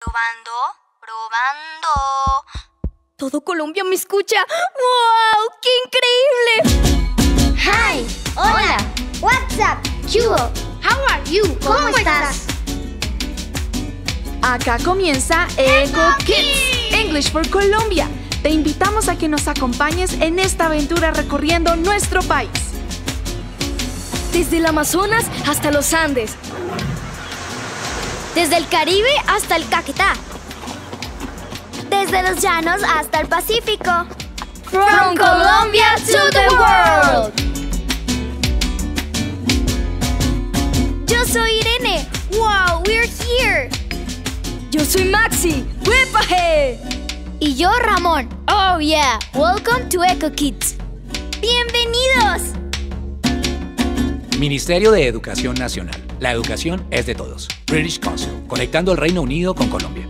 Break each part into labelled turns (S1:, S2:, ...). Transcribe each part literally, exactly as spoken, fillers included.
S1: Probando, probando.
S2: Todo Colombia me escucha. ¡Wow! ¡Qué increíble!
S3: Hi, hola, what's up, Hugo, how are you? ¿Cómo, ¿Cómo estás?
S4: Acá comienza Eco Kids, English for Colombia. Te invitamos a que nos acompañes en esta aventura recorriendo nuestro país.
S2: Desde el Amazonas hasta los Andes.
S3: Desde el Caribe hasta el Caquetá. Desde los llanos hasta el Pacífico.
S2: From Colombia to the world.
S3: Yo soy Irene. Wow, we're here.
S2: Yo soy Maxi. ¡Huepaje!
S3: Y yo, Ramón. Oh yeah, welcome to Eco Kids. ¡Bienvenidos!
S5: Ministerio de Educación Nacional. La educación es de todos. British Council, conectando el Reino Unido con Colombia.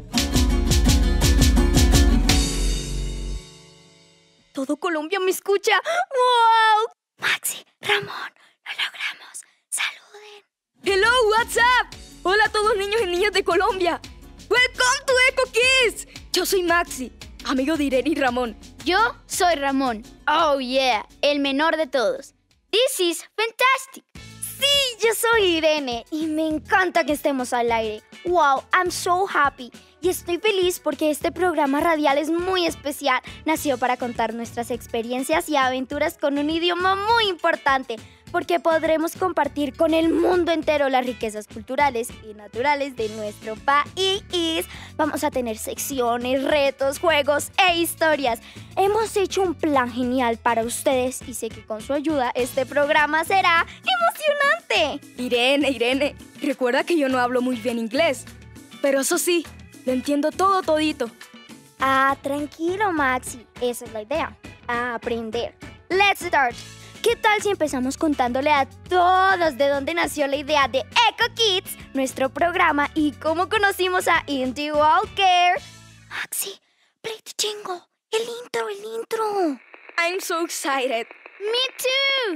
S2: Todo Colombia me escucha. ¡Wow!
S3: Maxi, Ramón, lo logramos. Saluden.
S2: Hello, what's up? Hola a todos niños y niñas de Colombia. Welcome to Eco Kids. Yo soy Maxi, amigo de Irene y Ramón.
S3: Yo soy Ramón. Oh yeah, el menor de todos. This is fantastic. Sí, yo soy Irene y me encanta que estemos al aire. Wow, I'm so happy. Y estoy feliz porque este programa radial es muy especial. Nació para contar nuestras experiencias y aventuras con un idioma muy importante, porque podremos compartir con el mundo entero las riquezas culturales y naturales de nuestro país. Vamos a tener secciones, retos, juegos e historias. Hemos hecho un plan genial para ustedes y sé que con su ayuda este programa será emocionante.
S2: Irene, Irene, recuerda que yo no hablo muy bien inglés, pero eso sí, lo entiendo todo todito.
S3: Ah, tranquilo, Maxi. Esa es la idea. A aprender. Let's start. ¿Qué tal si empezamos contándole a todos de dónde nació la idea de Eco Kids, nuestro programa, y cómo conocimos a Indy Walker? Maxi, play the jingle. El intro, el intro.
S2: I'm so excited.
S3: Me too.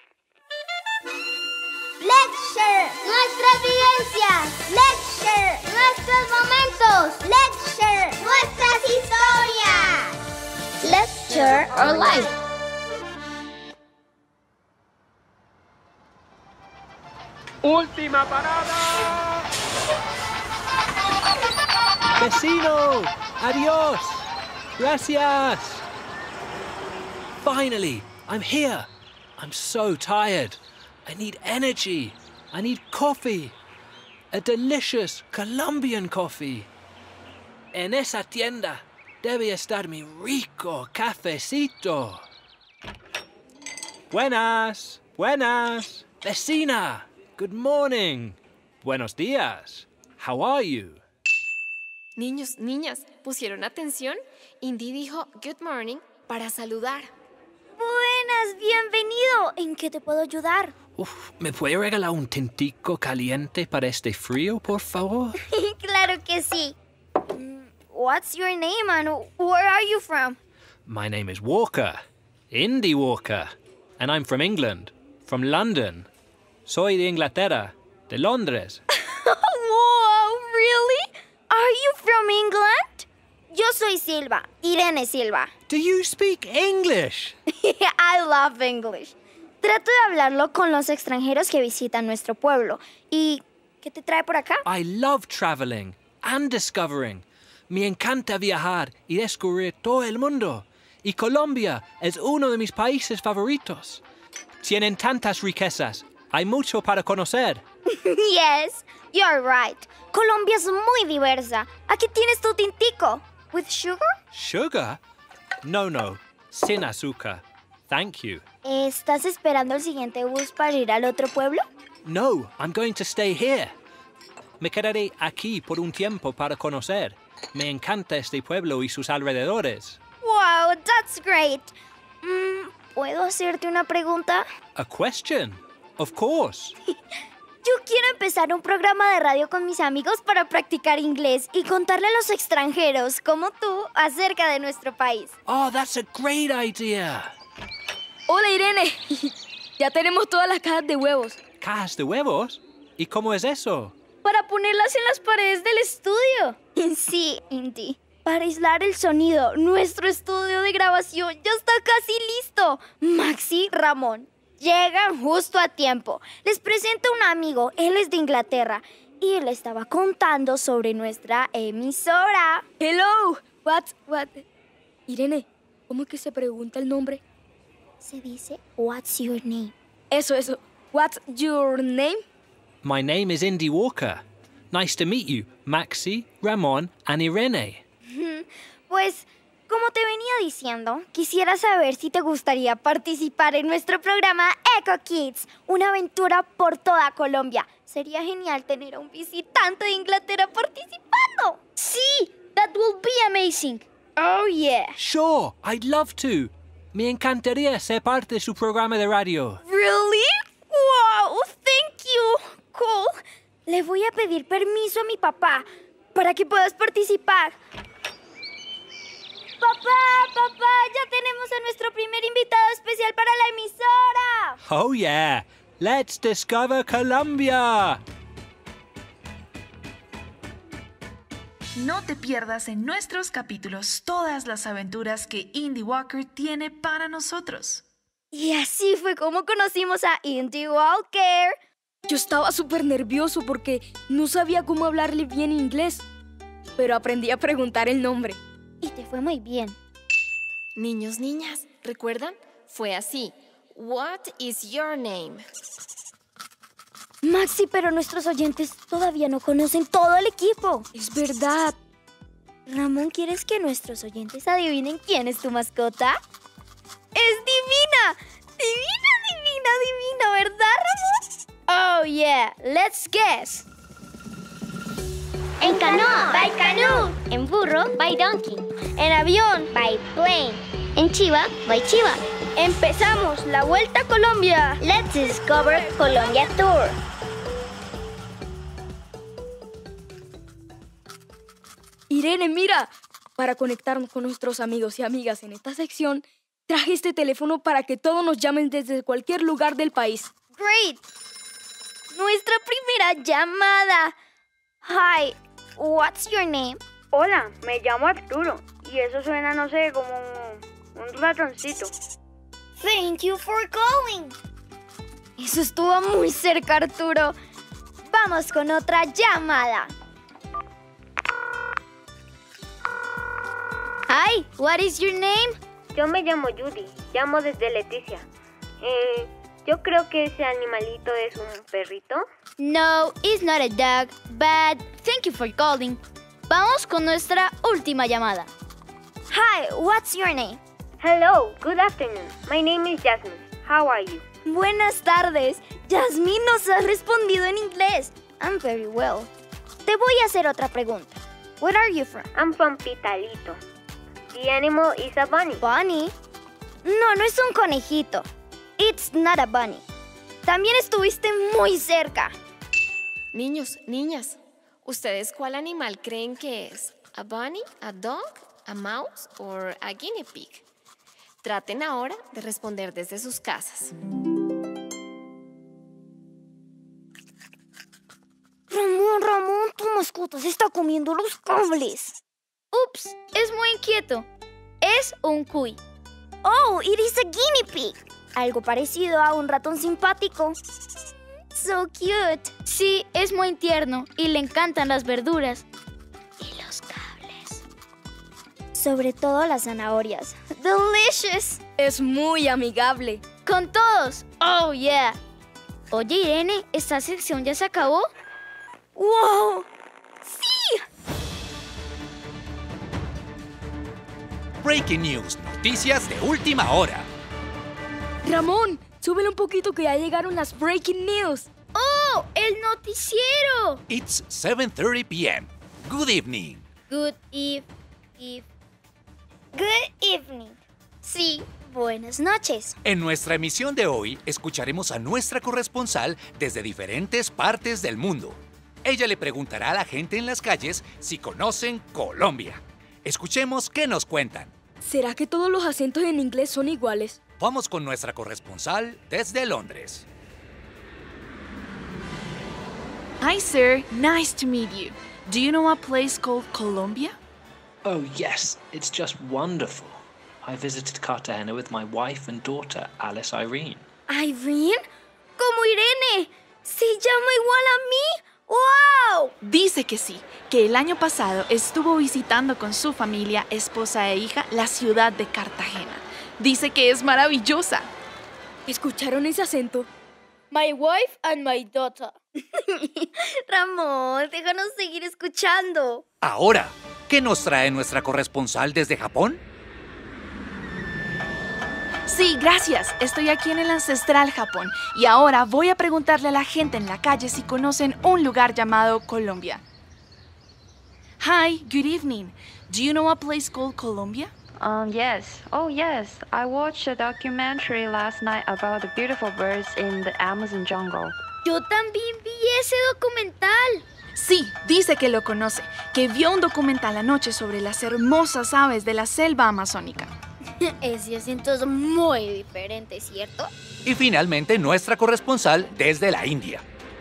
S3: Lecture, nuestras vivencias. Lecture, nuestros momentos. Lecture, nuestras historias. Lecture our life.
S6: ¡Última parada! ¡Vecino! ¡Adiós! ¡Gracias! Finally, I'm here. I'm so tired. I need energy. I need coffee. A delicious Colombian coffee. En esa tienda debe estar mi rico cafecito. Buenas, buenas. Vecina. Good morning. Buenos días. How are you?
S7: Niños, niñas, ¿pusieron atención? Indy dijo good morning para saludar.
S3: Buenas, bienvenido. ¿En qué te puedo ayudar?
S6: Uf, ¿me puede regalar un tintico caliente para este frío, por favor?
S3: Claro que sí. What's your name and where are you from?
S6: My name is Walker. Indy Walker. And I'm from England. From London. Soy de Inglaterra, de Londres.
S3: Wow, really? Are you from England? Yo soy Silva, Irene Silva.
S6: Do you speak English?
S3: I love English. Trato de hablarlo con los extranjeros que visitan nuestro pueblo. ¿Y qué te trae por acá?
S6: I love traveling and discovering. Me encanta viajar y descubrir todo el mundo. Y Colombia es uno de mis países favoritos. Tienen tantas riquezas. Hay mucho para conocer.
S3: Yes, you're right. Colombia es muy diversa. Aquí tienes tu tintico. With sugar?
S6: Sugar? No, no. Sin azúcar. Thank you.
S3: ¿Estás esperando el siguiente bus para ir al otro pueblo?
S6: No, I'm going to stay here. Me quedaré aquí por un tiempo para conocer. Me encanta este pueblo y sus alrededores.
S3: Wow, that's great. Mm, ¿Puedo hacerte una pregunta?
S6: A question? Of course.
S3: Yo quiero empezar un programa de radio con mis amigos para practicar inglés y contarle a los extranjeros, como tú, acerca de nuestro país.
S6: Oh, that's a great idea.
S2: Hola, Irene. Ya tenemos todas las cajas de huevos.
S6: ¿Cajas de huevos? ¿Y cómo es eso?
S2: Para ponerlas en las paredes del estudio.
S3: Indy. Para aislar el sonido, nuestro estudio de grabación ya está casi listo. Maxi y Ramón llegan justo a tiempo. Les presento a un amigo, él es de Inglaterra y le estaba contando sobre nuestra emisora.
S2: Hello. What? What? Irene, ¿cómo es que se pregunta el nombre?
S3: Se dice, what's your name?
S2: Eso, eso. What's your name?
S6: My name is Indy Walker. Nice to meet you, Maxi, Ramon, and Irene.
S3: Pues, como te venía diciendo, quisiera saber si te gustaría participar en nuestro programa Eco Kids, una aventura por toda Colombia. Sería genial tener a un visitante de Inglaterra participando. Sí, that will be amazing. Oh yeah.
S6: Sure, I'd love to. Me encantaría ser parte de su programa de radio.
S3: Really? Wow, thank you. Cool. Le voy a pedir permiso a mi papá para que puedas participar. Papá, papá, ya tenemos a nuestro primer invitado especial para la emisora.
S6: Oh yeah, let's discover Colombia.
S4: No te pierdas en nuestros capítulos todas las aventuras que Indy Walker tiene para nosotros.
S3: Y así fue como conocimos a Indy Walker.
S2: Yo estaba súper nervioso porque no sabía cómo hablarle bien inglés, pero aprendí a preguntar el nombre.
S3: Y te fue muy bien.
S7: Niños, niñas, ¿recuerdan? Fue así. What is your name?
S3: Maxi, pero nuestros oyentes todavía no conocen todo el equipo.
S2: Es verdad.
S3: Ramón, ¿quieres que nuestros oyentes adivinen quién es tu mascota? ¡Es divina! ¡Divina, divina, divina! ¿Verdad, Ramón? Oh, yeah. Let's guess.
S8: En canoa, by canoe. En burro, by donkey.
S3: En avión,
S8: By plane. En chiva, by chiva.
S3: empezamos la Vuelta a Colombia.
S8: Let's discover Colombia Tour.
S2: Irene, mira. Para conectarnos con nuestros amigos y amigas en esta sección, traje este teléfono para que todos nos llamen desde cualquier lugar del país.
S3: Great. Nuestra primera llamada. Hi, what's your name?
S9: Hola, me llamo Arturo y eso suena, no sé, como un, un ratoncito.
S3: Thank you for calling. Eso estuvo muy cerca, Arturo. Vamos con otra llamada. Hi, what is your name?
S9: Yo me llamo Judy, llamo desde Leticia. Eh, yo creo que ese animalito es un perrito.
S3: No, it's not a dog, but thank you for calling. Vamos con nuestra última llamada. Hi, what's your name?
S9: Hello, good afternoon. My name is Jasmine. How are you?
S3: Buenas tardes. Jasmine nos ha respondido en inglés. I'm very well. Te voy a hacer otra pregunta. Where are you from?
S9: I'm from Pitalito. The animal is a bunny.
S3: Bunny? No, no es un conejito. It's not a bunny. También estuviste muy cerca.
S7: Niños, niñas, ¿ustedes cuál animal creen que es? ¿A bunny, a dog, a mouse o a guinea pig? Traten ahora de responder desde sus casas.
S3: Ramón, Ramón, tu mascota se está comiendo los cables. Ups, es muy inquieto. Es un cuy. Oh, it is a guinea pig. Algo parecido a un ratón simpático. So cute. Sí, es muy tierno y le encantan las verduras. Y los cables. Sobre todo las zanahorias. Delicious.
S2: Es muy amigable.
S3: Con todos. Oh, yeah. Oye, Irene, ¿esta sección ya se acabó? ¡Wow! ¡Sí!
S5: Breaking News, noticias de última hora.
S2: Ramón, súbele un poquito que ya llegaron las breaking news.
S3: ¡Oh! ¡El noticiero!
S5: It's seven thirty p m Good evening.
S3: Good eve, eve. Good evening. Sí, buenas noches.
S5: En nuestra emisión de hoy, escucharemos a nuestra corresponsal desde diferentes partes del mundo. Ella le preguntará a la gente en las calles si conocen Colombia. Escuchemos qué nos cuentan.
S2: ¿Será que todos los acentos en inglés son iguales?
S5: Vamos con nuestra corresponsal desde Londres.
S4: Hi, sir. Nice to meet you. Do you know a place called Colombia?
S6: Oh, yes, it's just wonderful. I visited Cartagena with my wife and daughter, Alice Irene.
S3: ¿Irene? ¿Como Irene? ¿Se llama igual a mí? ¡Wow!
S4: Dice que sí, que el año pasado estuvo visitando con su familia, esposa e hija la ciudad de Cartagena. Dice que es maravillosa.
S2: ¿Escucharon ese acento?
S3: My wife and my daughter. Ramón, déjanos seguir escuchando.
S5: Ahora, ¿qué nos trae nuestra corresponsal desde Japón?
S4: Sí, gracias. Estoy aquí en el ancestral Japón y ahora voy a preguntarle a la gente en la calle si conocen un lugar llamado Colombia. Hi, good evening. Do you know a place called Colombia?
S10: Um, yes. Oh, yes. I watched a documentary last night about the beautiful birds in the Amazon jungle.
S3: Yo también vi ese documental.
S4: Sí, dice que lo conoce, que vio un documental anoche sobre las hermosas aves de la selva amazónica.
S3: Ese acento es muy diferente, ¿cierto?
S5: Y finalmente nuestra corresponsal desde la India.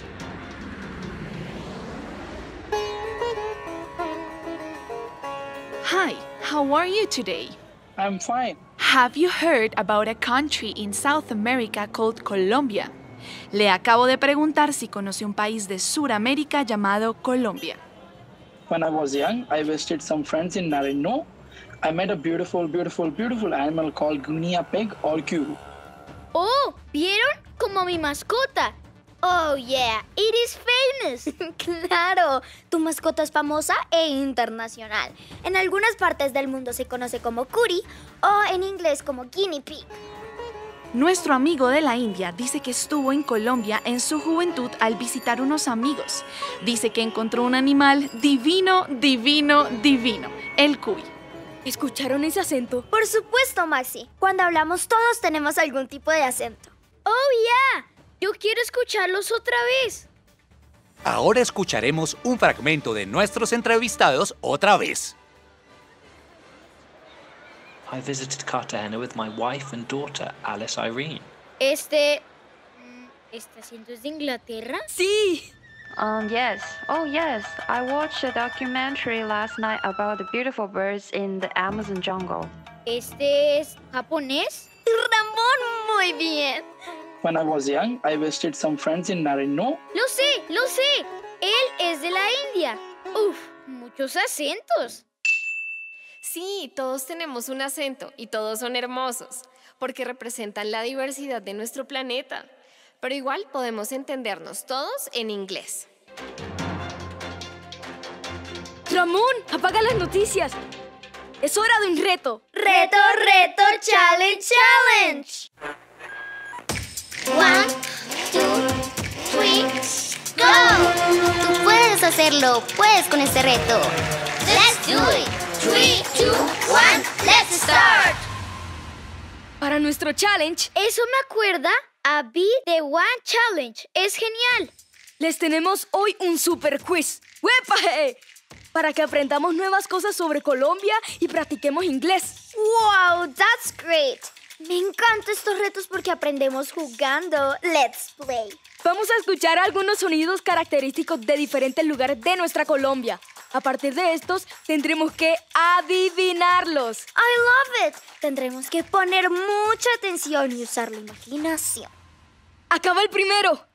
S4: Hi, how are you today?
S11: I'm fine.
S4: Have you heard about a country in South America called Colombia? Le acabo de preguntar si conoce un país de Sudamérica llamado Colombia.
S11: When I was young, I visited some friends in Nariño. I met a beautiful, beautiful, beautiful animal called guinea pig or Q.
S3: Oh, ¿vieron? Como mi mascota. Oh, yeah, it is famous. Claro, tu mascota es famosa e internacional. En algunas partes del mundo se conoce como curry o en inglés como guinea pig.
S4: Nuestro amigo de la India dice que estuvo en Colombia en su juventud al visitar unos amigos. Dice que encontró un animal divino, divino, divino, el cuy.
S2: ¿Escucharon ese acento?
S3: Por supuesto, Maxi. Cuando hablamos todos tenemos algún tipo de acento. Oh, yeah. Yo quiero escucharlos otra vez.
S5: Ahora escucharemos un fragmento de nuestros entrevistados otra vez.
S6: I visited Cartagena with my wife and daughter, Alice Irene.
S3: Este... ¿Este acento es de Inglaterra?
S2: Sí.
S10: Um, yes. Oh, yes. I watched a documentary last night about the beautiful birds in the Amazon jungle.
S3: ¿Este es japonés? Ramón, muy bien.
S11: When I was young, I visited some friends in Nariño.
S3: Lo sé, lo sé. Él es de la India. Uf, muchos acentos.
S7: Sí, todos tenemos un acento y todos son hermosos, porque representan la diversidad de nuestro planeta. Pero igual podemos entendernos todos en inglés.
S2: Ramón, apaga las noticias. Es hora de un reto.
S3: Reto, reto, challenge, challenge.
S8: One, two, three, go! Tú puedes hacerlo, puedes con este reto. Let's do it. Three, two, one, let's start.
S2: Para nuestro challenge,
S3: eso me acuerda a Be the One Challenge. Es genial.
S2: Les tenemos hoy un super quiz. ¡Huepa! Para que aprendamos nuevas cosas sobre Colombia y practiquemos inglés.
S3: Wow, that's great. Me encantan estos retos porque aprendemos jugando. Let's play.
S2: Vamos a escuchar algunos sonidos característicos de diferentes lugares de nuestra Colombia. A partir de estos, tendremos que adivinarlos.
S3: I love it. Tendremos que poner mucha atención y usar la imaginación.
S2: Acaba el primero.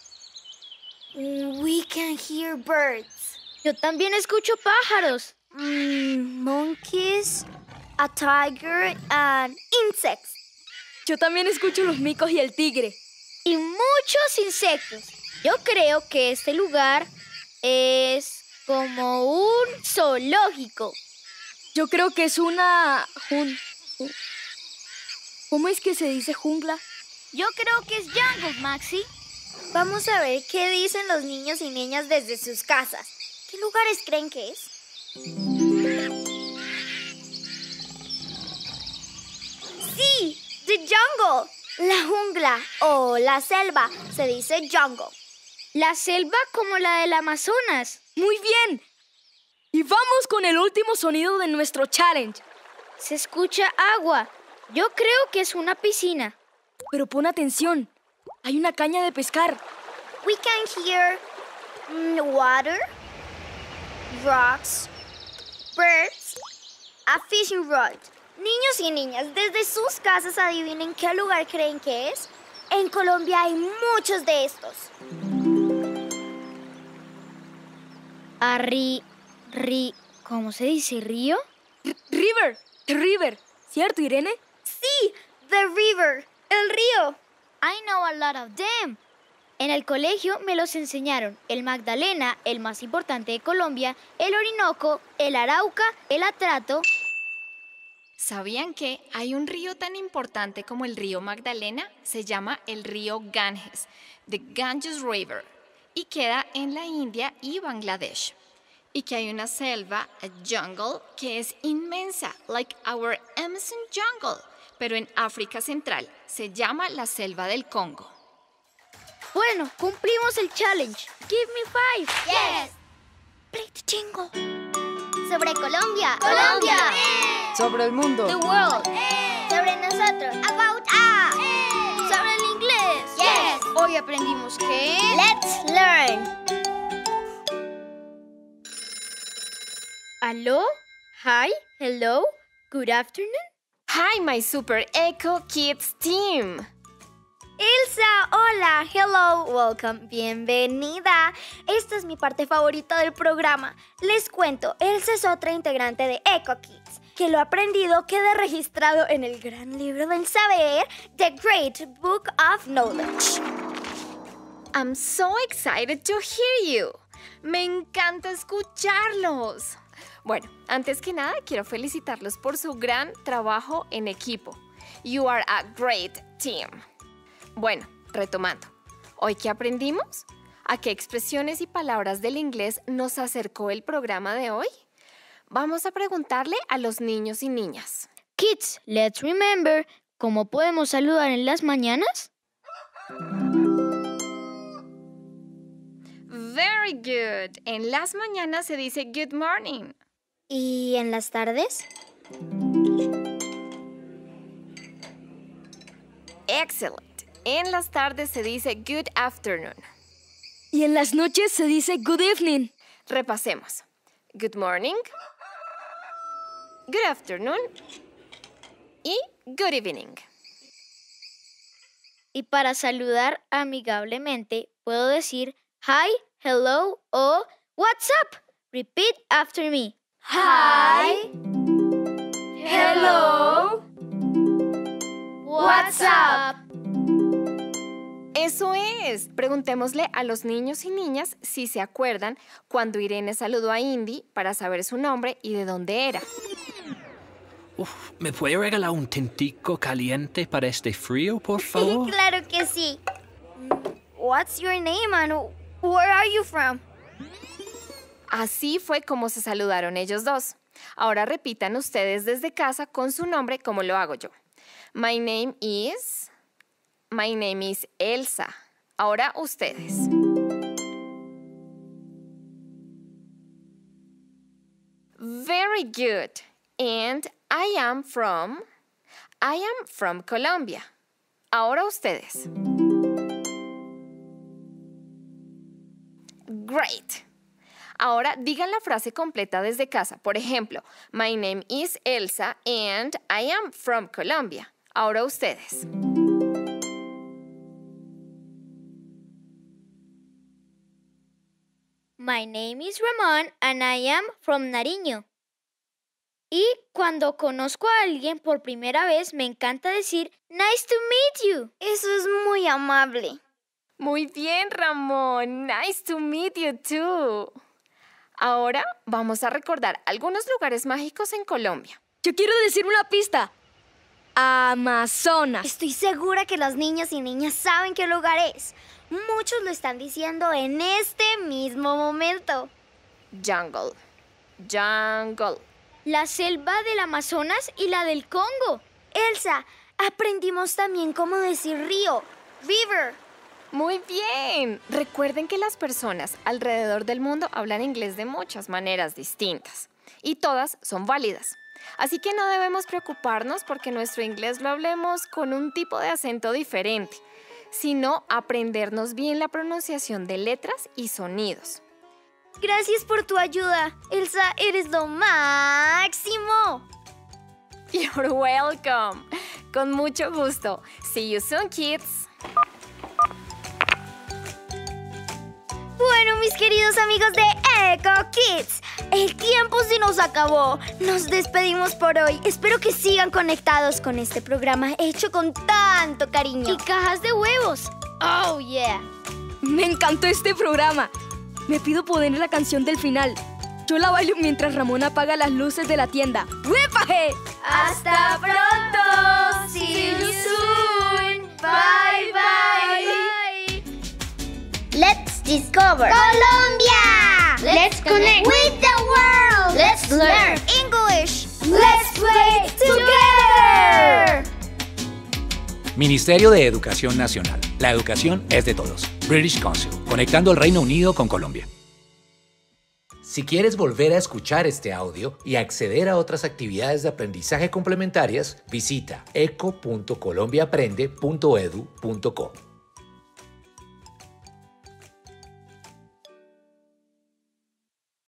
S3: We can hear birds. Yo también escucho pájaros. Mm, monkeys, a tiger and insects.
S2: Yo también escucho los micos y el tigre.
S3: Y muchos insectos. Yo creo que este lugar es como un zoológico.
S2: Yo creo que es una... Jun... ¿Cómo es que se dice jungla?
S3: Yo creo que es jungle, Maxi. Vamos a ver qué dicen los niños y niñas desde sus casas. ¿Qué lugares creen que es? Sí, the jungle. La jungla o la selva se dice jungle. La selva como la del Amazonas.
S2: Muy bien. Y vamos con el último sonido de nuestro challenge.
S3: Se escucha agua. Yo creo que es una piscina.
S2: Pero pon atención. Hay una caña de pescar.
S3: We can hear mm, water, rocks, birds a fishing rod. Niños y niñas, desde sus casas adivinen qué lugar creen que es. En Colombia hay muchos de estos. Arri, ri, ¿cómo se dice río?
S2: R river, the river. ¿Cierto, Irene?
S3: Sí, the river, el río. I know a lot of them. En el colegio me los enseñaron. El Magdalena, el más importante de Colombia, el Orinoco, el Arauca, el Atrato.
S7: ¿Sabían que hay un río tan importante como el río Magdalena? Se llama el río Ganges, the Ganges River, y queda en la India y Bangladesh. Y que hay una selva, a jungle, que es inmensa, like our Amazon jungle, pero en África Central. Se llama la selva del Congo.
S3: Bueno, cumplimos el challenge. Give me five.
S8: Yes.
S3: Play the jingle.
S8: Sobre Colombia.
S3: Colombia.
S12: Sobre el mundo.
S3: The world.
S8: Sobre nosotros.
S3: About us. Sobre el inglés.
S8: Yes.
S3: Hoy aprendimos que...
S8: Let's learn.
S3: ¿Aló? Hi, hello, good afternoon.
S7: Hi, my Super Echo Kids team.
S3: Ilsa, hola, hello, welcome, bienvenida. Esta es mi parte favorita del programa. Les cuento, Ilsa es otra integrante de Echo Kids. Que lo aprendido quede registrado en el gran libro del saber, The Great Book of Knowledge.
S7: I'm so excited to hear you. Me encanta escucharlos. Bueno, antes que nada, quiero felicitarlos por su gran trabajo en equipo. You are a great team. Bueno, retomando. ¿Hoy qué aprendimos? ¿A qué expresiones y palabras del inglés nos acercó el programa de hoy? Vamos a preguntarle a los niños y niñas.
S3: Kids, let's remember, ¿cómo podemos saludar en las mañanas?
S7: Very good. En las mañanas se dice good morning.
S3: ¿Y en las tardes?
S7: Excellent. En las tardes se dice good afternoon.
S2: Y en las noches se dice good evening.
S7: Repasemos. Good morning, good afternoon y good evening.
S3: Y para saludar amigablemente, puedo decir hi, hello o what's up. Repeat after me.
S2: Hi. Hello.
S3: What's up?
S7: Eso es. Preguntémosle a los niños y niñas si se acuerdan cuando Irene saludó a Indy para saber su nombre y de dónde era.
S6: Uf, ¿me puede regalar un tintico caliente para este frío, por favor?
S3: Claro que sí. What's your name and where are you from?
S7: Así fue como se saludaron ellos dos. Ahora repitan ustedes desde casa con su nombre como lo hago yo. My name is... My name is Elsa. Ahora ustedes. Very good. And I am from... I am from Colombia. Ahora ustedes. Great. Ahora digan la frase completa desde casa. Por ejemplo, my name is Elsa and I am from Colombia. Ahora ustedes.
S3: My name is Ramón and I am from Nariño. Y cuando conozco a alguien por primera vez, me encanta decir nice to meet you. Eso es muy amable.
S7: Muy bien, Ramón. Nice to meet you too. Ahora vamos a recordar algunos lugares mágicos en Colombia.
S2: Yo quiero decir una pista. Amazonas.
S3: Estoy segura que los niños y niñas saben qué lugar es. Muchos lo están diciendo en este mismo momento.
S7: Jungle. Jungle.
S3: La selva del Amazonas y la del Congo. Elsa, aprendimos también cómo decir río. River.
S7: Muy bien. Recuerden que las personas alrededor del mundo hablan inglés de muchas maneras distintas. Y todas son válidas. Así que no debemos preocuparnos porque nuestro inglés lo hablemos con un tipo de acento diferente, sino aprendernos bien la pronunciación de letras y sonidos.
S3: Gracias por tu ayuda. Elsa, eres lo máximo.
S7: You're welcome. Con mucho gusto. See you soon, kids.
S3: Bueno, mis queridos amigos de Eco Kids, el tiempo se nos acabó. Nos despedimos por hoy. Espero que sigan conectados con este programa hecho con tanto cariño.
S8: Y cajas de huevos.
S3: Oh, yeah.
S2: Me encantó este programa. Me pido poner la canción del final. Yo la bailo mientras Ramón apaga las luces de la tienda. ¡Huepaje!
S3: ¡Hasta pronto! See you soon. Bye, bye.
S8: Let's discover Colombia. Let's connect with the world. Let's learn
S3: English.
S8: Let's play together.
S5: Ministerio de Educación Nacional. La educación es de todos. British Council, conectando el Reino Unido con Colombia. Si quieres volver a escuchar este audio y acceder a otras actividades de aprendizaje complementarias, visita eco punto colombiaaprende punto edu punto co.